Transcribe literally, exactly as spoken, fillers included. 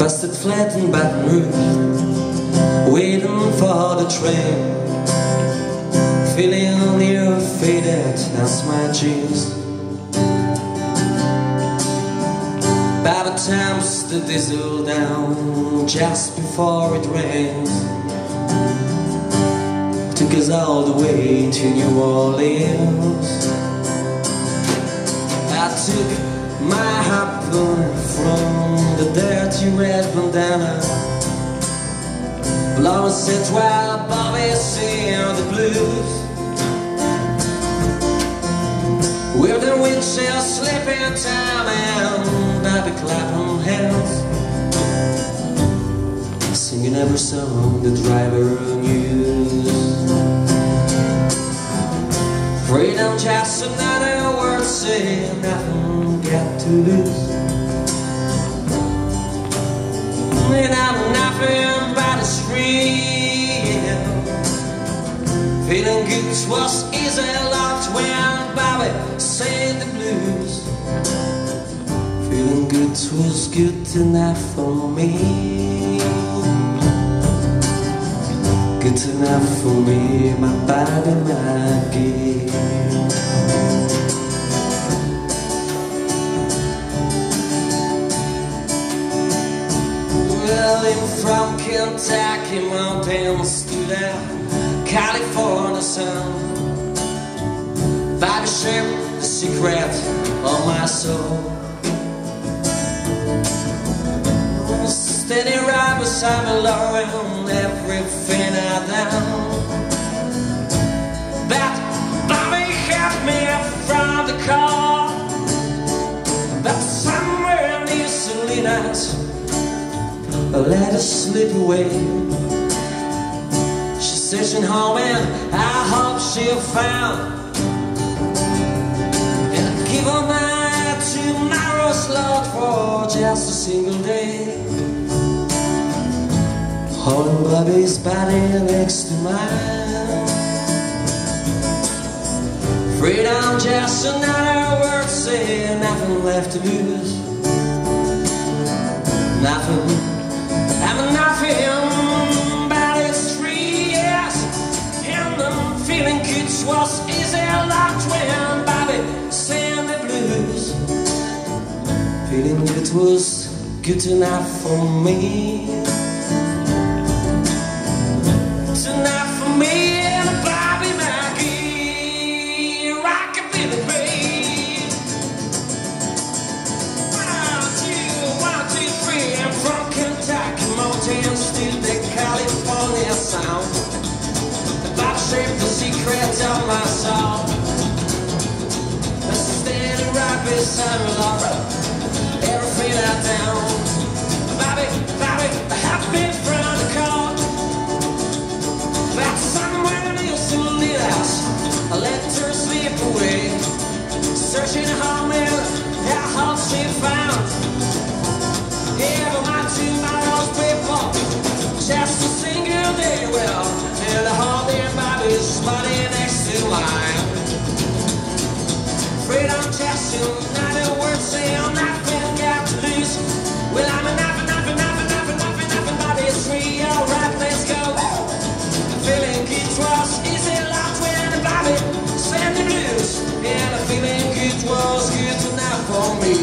busted flat in Baton Rouge, waiting for the train, feeling near faded as my jeans. By the time the diesel down just before it rains, took us all the way to New Orleans. I took my harpoon from the dirty red bandana, blowing it while Bobby sang the blues. With the windshield slipping time and Bobby clapping hands, singing every song the driver knew. Freedom, just another word, say nothing got to lose. And I'm nothing but a scream, feeling good was easy locked when Bobby sang the blues. Feeling good was good enough for me, good enough for me, my Bobby Mcgee. From Kentucky mountains to the California sun, Bobby shared the secret of my soul. Standing right beside me, lowering everything I done. But Bobby helped me from the car, but somewhere near Salinas I let her slip away. She's searching home and I hope she'll find, and I give her my tomorrow's lot for just a single day. Holding Bobby's body next to mine. Freedom, just another word, say nothing left to lose. Nothing, I'm nothing but it's three years, and I'm feeling good was easy locked when Bobby sang the blues. Feeling good was good enough for me, good enough for me and Bobby Mcgee, rockabilly babe. One, two, one, two, three, I'm from Kentucky mountains to the California sound. Bob shaped the secret of my soul. Standing right beside me, Laura, everything I down. Bobby, Bobby, help me from the car, but somewhere near Salinas I let her slip away. Searching home and I hope she found, yeah, my tomorrow's people, just a single day. Well, and I hold in Bobby's body next to mine. Freedom, just another word, say I'm nothing got to lose. Well, I'm a nothing, nothing, nothing, nothing, nothing, nothing, Bobby's free. Alright, let's go. Feeling good was easy locked when Bobby sang the blues, and the feeling good was good enough for me.